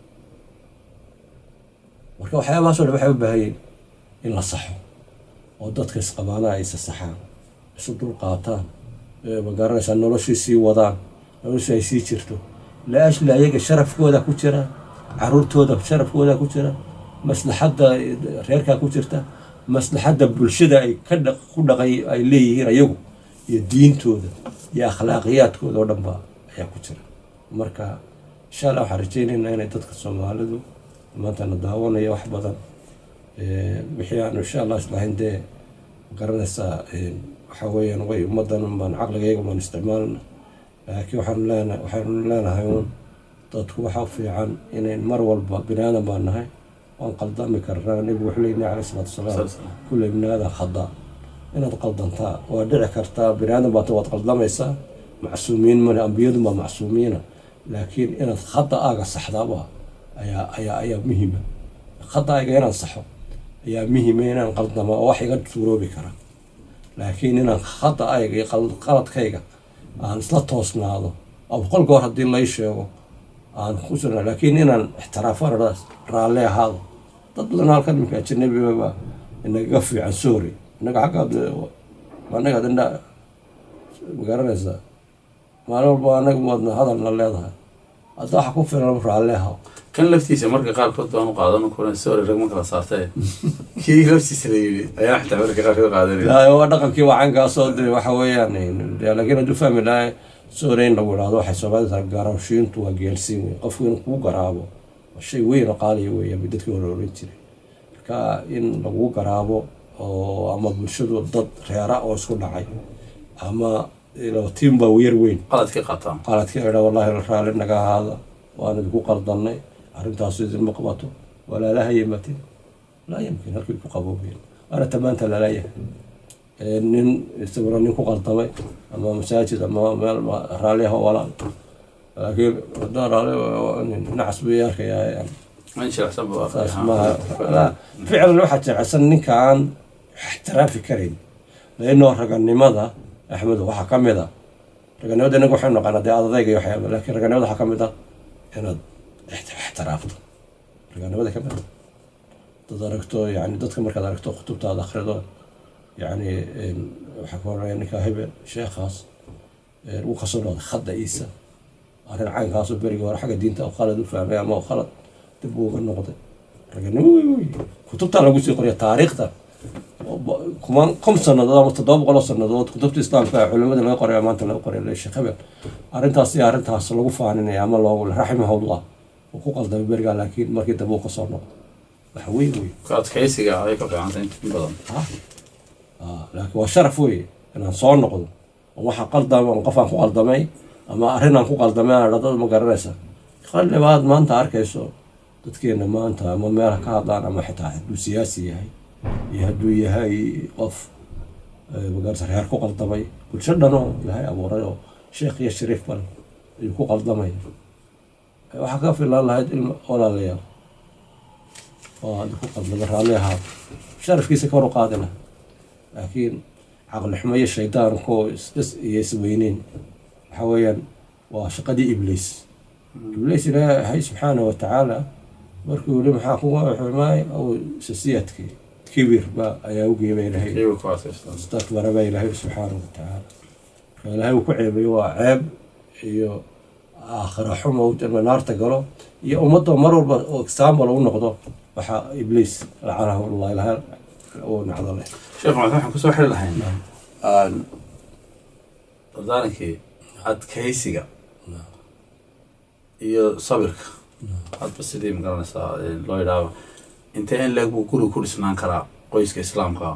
B: مركب حياة ما صار بحب بهاي إلا صح ودتك سقبانا عيسى الصحان صدور قاطان بقرنش إنه لو شيء وضان لو شيء شرته لاش لا يجي شرف كودا كوتشرا عرورت هذا شرف كودا كوتشرا مصلحة غيرك كوتشرته مصلحة بالشدة كذا كل غي اللي هي يجو الدين تودا يا أخلاقيات كودا ودمبا يا كوتشرا مركا إن شاء الله حرجين إن تدخل سومالدو ما تنداونا يا واحد بدن بحيان إن شاء الله إسمعين ده قرنسا حويا وي مدن من عقل جيجو من استعمالنا لكن وحنا هايون تدخل حافي عن إن المروة بنانا بانهاي وانقلدام كرران نبي وحلينا عليه الصلاة والسلام كل ابن هذا خضاء إن تقلدنتا ودرع كرتا بنانا باتوات قلدام يسا معصومين من أنبياء ما معصومين لكن إن خطأ أجا صحضابا أيا مهمة خطأ أجا إن صحوا أيا مهمة إن قلدنا ما واحد قد تورو بكرة لكن إن خطأ أجا قلد كيجا عن سلطوسنا هذا أو كل جور هدي الله يشيو عن خسرنا لكن إن احتراف الراس رالي هذا تطلعنا الكلمة كأجنبي بابا إنك قفي عن سوري إنك عقد ما نقعد إن بقرنسا ما نقول إنك مودنا هذا من الله هذا أضحى كفر الأمر عليها
A: كان لفتيسة مركا قال كنت أنا قاعدين كنا سوري رقم كلا صارتين كي لفتيسة لي أيام حتى مركا قال قاعدين
B: لا هو دقن كي وعنك أصود وحويان لكن أدو فهم لا سورين لو هذا حسابات الجارشين تو جالسين قفوا كو جرابو الشيء وين قالي ويا بدك يقولون تري كإن لو جرابو أو أما بنشدو ضد خيارات أو سكون عاي أما لو تيم بوير وين قالت كي والله الرحال إنك هذا وأنا بقول قرضني عرفت أصيد المقبضة ولا لها يمتين لا يمكن هالكل قبوبين أنا تمنت لا nin isaguna nin ku qaldamay ama masaajid ama meel raaliyaha walaal laakiin haddaan raali nacas buu arkayaa ficlan waxaa jecsan ninkaan ixtiraafi karayn lainoo raganimada axmed waxaa ka mid a raganimada inaga waxaynu naqaana dee adadayga iyo waxyaaba laakiin raganimada waxaa ka mid a inaad ixtiraafto raganimada ka mid a dad aragto yani dadka markaad aragto kutubtaada akhrido yani waxaa ka horaya ninka hebel sheekhaas wuu kasoo noqday khadda iisa arrin caynkaasoo berigii hore xagga diinta khalad u fahmay ama khalad dib uu uga noqday raganimo wey kutubtaa lagu sii qoriya taariikhda كم سنة ده متضابق ولا سنة ده كتبت الإسلام كعلماء اللي يقرأ ما أنت اللي يقرأ ليش خبر أرنتها أرنتها سلوك فانين يا عمل الله رحمه الله وقوق ده بيرجع لكن ما كده بوق صارنا حوي وي
A: كات كيسي عليك في عندنا بدل
B: لكن والشرف وي أنا صار نقول وما قلد وقف عن قلد ماي أما أرنا عن قلد ماي على ضد مقرنسة خلي بعد ما أنت عارف كيسو تذكرنا ما أنت ما مالك هذا أنا ما حتى سياسي هاي يهدو يهاي قف بقارس ريار كو قلدمي كل شدنا يهاي أبو ريو شيخ يشرف بل يكو قلدمي وحكى في الله هاد ولا ليا كو قلدمي عليها شرف كيس كورو قادنا لكن عقل حمية الشيطان كو يسوينين حويا وشقدي إبليس لا هاي سبحانه وتعالى مركو لم حاكوا حماي أو سياسيتك كبير با أيوجي بينه استكبر بينه سبحانه وتعالى فله وكعب يوعب يو آخر حمى وتم نار تجرا يا أمته مرور بأقسام ولا نقضه وح إبليس لعنه الله لها ونعذ الله
A: شوف مثلا حكوا حل الحين ذلك عد كيسيجا يو صبرك عد بس دي مقارنة الله يدعو انت ان لغو كل سنان كرا qoyska islaamka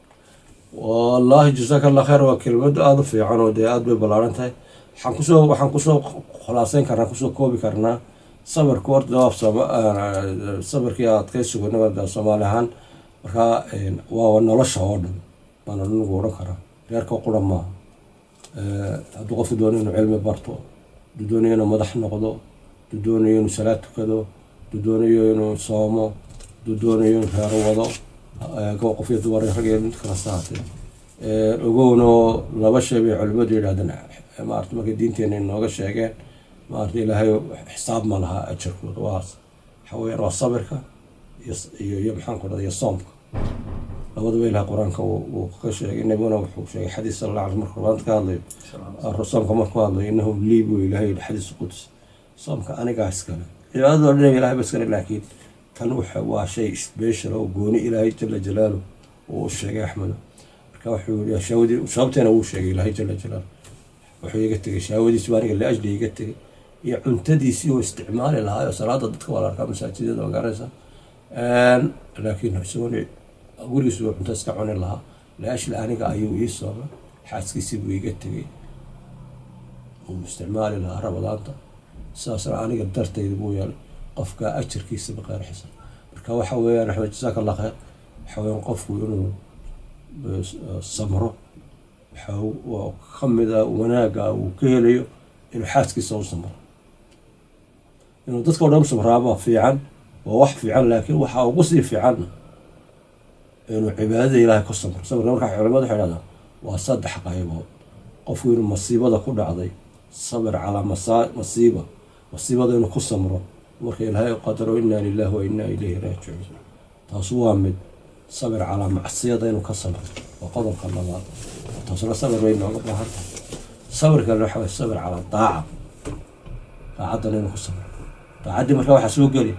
B: والله جزاك الله خير وكلمه aad u fiican oo aad bay balaaran tahay waxaan ku soo khulaasayn karnaa ku soo koobi karnaa sabarka horta sabarkii aad ka sugnaa Soomaalihan marka waa nolosha oo dhan baan ugu oran karaa reerka qurama hadduu qofku doonayo inuu cilmi barto doonayo inuu madax noqdo doonayo inuu salaad tukado doonayo inuu soomo doonayo inuu reer wado قوقف يدور رجال كراساتي وجونا لبشة بعلماء يرادنا ما أعرف ما قدين تاني إنه قش شيء ما أعرف إلا هي حساب مالها أشرك وواس حوي راس صبرك يمحن كذا يصوم لو ده بيلها قرآن وقش إنه بنا وحوش حديث صلى الله عليه وسلم القرآن قال لي الرسول كما قال لي إنه ليبو إلهي الحديث القدس صوم كأنا قاعد كذا إذا هذا النبي إلهي بس كذا لكن كانوا حوا شيء سبيشل أو جوني إلهي جل جلاله والشيء أحمد كوحول يا شاودي وصابتنا وشيء إلهي جل جلاله وحول يقتك شاودي سبارك اللي أجلي يقتك يعنتدي سوى استعمال لها صلاة ضدك ولا أركان مساجد وقارسة لكن سوني أقول سوى متسكعون لها لاش الآن قايو يصاب حاسك يسيبوا يقتك واستعمال لها رمضان ساسر أنا قدرت يدبويا قفك أجر كيس بغير حساب marka waxa weeyaan Axmed jazaak Allah khair waxa weeyaan qofku inuu samro waxa kamida wanaaga uu ka helayo inuu xaaskiisa u samro inuu dadka oo dhan samraaba fiican waa wax fiican laakiin waxa ugu sii fiican inuu cibaadada Ilaahay ku samro sabirka marka culimadu waxay yiraahdaan waa saddex qaybood qofku inuu masiibada ku dhacday sabir ala masiibada inuu ku samro marka Ilaahay qadaro inna lillahi wa inna ilayhi raaji'un taas waa mid sabir ala macsiyada inuu ka samro waa qodobka labaad taas la sabir weyn oo baahan sabirka waxa sabir ala taacada inuu ku samro taacadi marka waxa soo gali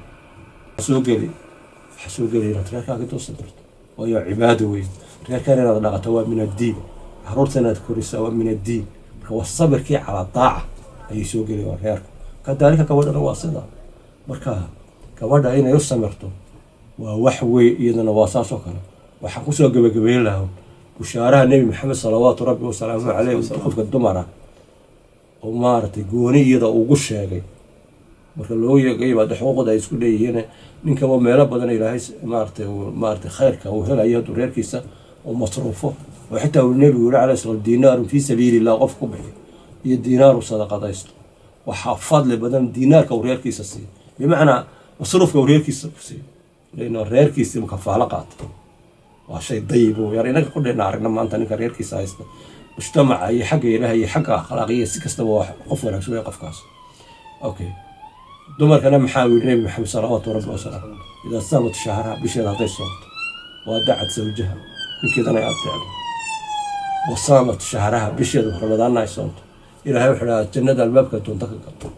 B: reerka ka toosan waa cibaado weyn reerka inaad dhaqato waa min ad-diin harurtana korisa waa min ad-diin marka waa sabirki ala taaca ay soo gali waa reerka kadalika kawadana waa sida marka gabadha inay u samirto waa wax weey iyadana waa saas oo kale waxa ku soo gabagabeeyay lahaa bushaaraha nabi maxamed sallallahu rabbi wa salaamu alayhi qofka dumara oo maartay gooni iyada ugu sheegay marka loo yeegay baad xuquuqda isku leeyihiin ninka waa meelo badan Ilaahay maartay khayrka uu helayo reerkiisa oo masruufo وحتى النبي يقول عليه الصلاة دينار في سبيل الله قف كبحي هي دينار صدقة دايست وحافظ لي بدل دينار كورير كيس السي بمعنى مصروف كورير كيس السي لأنه رير كيس مكفالقات وشيء طيب يعني أنا كل نار لما أنت نكرر كيس عايز مجتمع هي حق هي حق أخلاقية سكستوا قف ولا شوية قف كاس أوكي دمر كلام محاول النبي محمد صلوات ورب وسلامه إذا صامت شهرها بشهر هذا الصوت ودعت زوجها من كذا أنا أبتعد وصامت شهرها بشهر رمضان نايصوت إلى هاي وحنا جنة الباب كنتون تكلم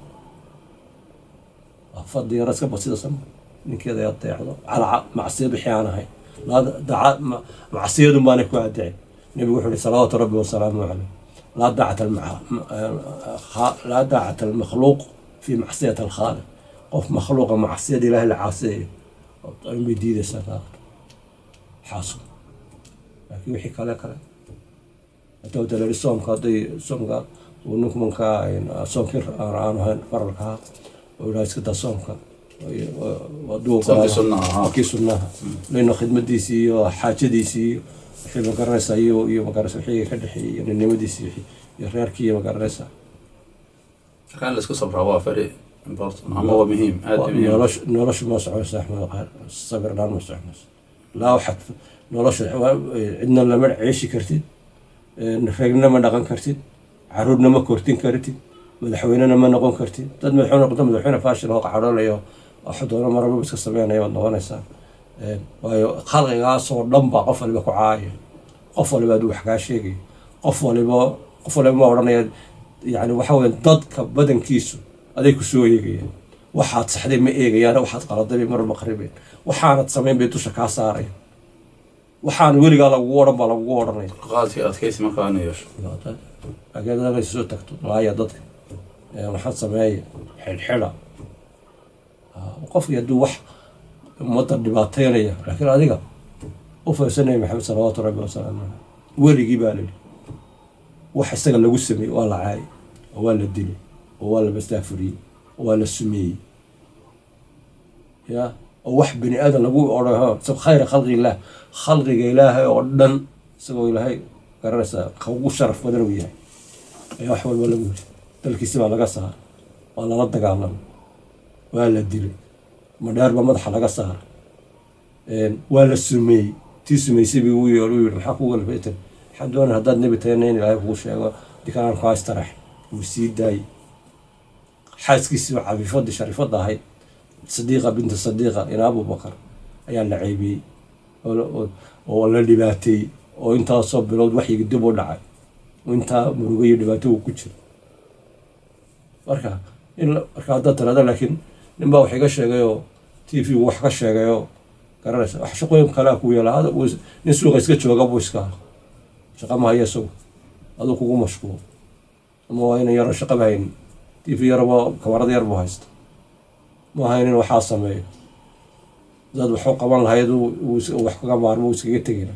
B: أفضل راسك بسيطة سما من كذا يطيع على معصية بحيانة هاي لا دعاء معصية ما نكوا داعي النبي يقول صلوات ربي وسلامه عليه لا دعة المخلوق في معصية الخالق قف مخلوق معصية إله العاصية بيديد سكاك حاصل لكن يحكي كلا كلا أنتوا تلاقي صوم قاضي صوم قا ونكم من كائن صوم كير أنا هن فرقها ولا يسكت صوم كا ودو
A: كا
B: سنة لأنه خدمة ديسي وحاجة ديسي في مقرسة يو مقرسة حي كده حي يعني النمو ديسي يغير كي مقرسة
A: كان لسه صبر هو فريق هو مهم
B: نورش ما سعوس أحمد الصبر لا ما سعوس لا واحد نورش عندنا لما عيش كرتين نفرقنا ما نقن كرتين عروضنا ما كرتين كرتين مدحويننا ما نقن كرتين تد مدحونا قدام مدحونا فاشل هو عروضنا يو أحدنا مرة بس كسبنا يو نقول نسا خلق عاصر لمبة قفل بكعاية قفل بدو حكا شيء قفل ما ورنا يعني وحاول ضدك بدن كيسو هذيك سوية waxaad saxday ma eegayaan waxaad qaladay mar maqribeen waxaanad sameyn bay tusha ka saaray waxaan weliga lagu waran baa lagu waranay
A: qaadkii adkaysi ma kaana yeesho
B: agada la soo tagto laaya dadka waxaad sameeyay xilxila qof yadu wax umada dhibaateynaya laakiin adiga u faahsanay maxamed sallallahu alayhi wasallam weligi baa leeyahay wax isaga lagu sameeyay waa la caay waa la dilay waa la bastaafuriyay ولا سمي يا واحد بني آدم نقول أوه سب خير خلق الله أردن سووا إلهي كرسة خوش شرف بدروية يا أحول ولا مول تلك سمع لقصها ولا رد قالنا ولا الدليل مدار بمدح لقصها ولا سمي تسمي سبي ويا الحقوق البيت الحمد لله هذا النبي تانين إلهي خوش دي كان خاص ترح وسيد داي حاسكيس عفيفة شريفة هاي صديقة بنت الصديقة إلى أبو بكر أيان لعيبي ولا دباتي وأنت صوب بلود وحي قدبوا لعب وأنت مرقي دباتي وكتشر إلا هذا ترى لكن لما وحي قشة تيفي وح قشة كررس أحشقوا يوم كلاك ويا هذا نسوا قسكت شو قبوا إسكال شقة ما هي سو هذا كوكو مشكور أما وين يرى شقة بعين في يربو كورد يربو هايست ما هاينين waxaa sameeyo dad wuxuu qaban lahayd uu wax kaga maarmo iskaga tagayna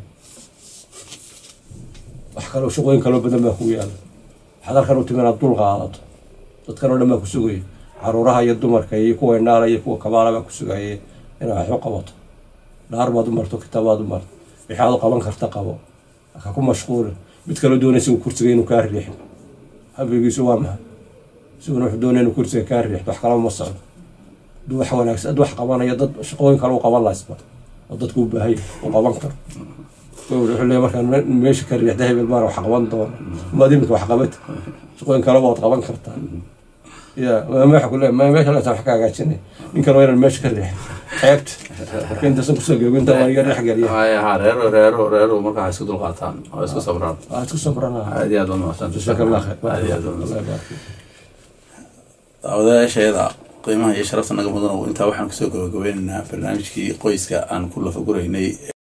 B: wax kale shaqooyin kale badan baa ku yaal xadarkan uu timaad dul qaadato dadkan oo dhan ku sugay caruuraha iyo dumarka iyo kuwa indhaala iyo kuwa kabaala ku sugay inay wax qabato dhaar baad marto kitaabaad marto wixii qaban karta qabo ka ku mashquul mid kale doonaysa uu kursiga inuu ka riixo habigiisu waa maxay سوون وحدون إنه كرسي كاري يحتاج كلام مصعب دو حوالك دو حقبنا يضد شقوين كانوا قبل الله يسبب ضد كوب هاي وقبنكر يقول حلي ما كان ماشي كاري يحتاج بالبار وحقبان طول ما ديمك وحقبت شقوين كانوا وقت قبنكر يا ما يحكوا ما ماشي لا تحكي عشاني إن كانوا وين الماشي كاري تعبت كنت سوق وأنت ما يقدر يحكي لي
A: هاي ريرو ما كان يسكت القطان أو يسكت صبران
B: يسكت صبران
A: هذه أظن مثلا
B: جزاك الله خير
A: هذه أظن odayaasheeda qiimaha iyo sharafta naga mudan oo inta waxaan ku soo gabagabeynaa barnaamijkii qoyska aan ku la faguraynay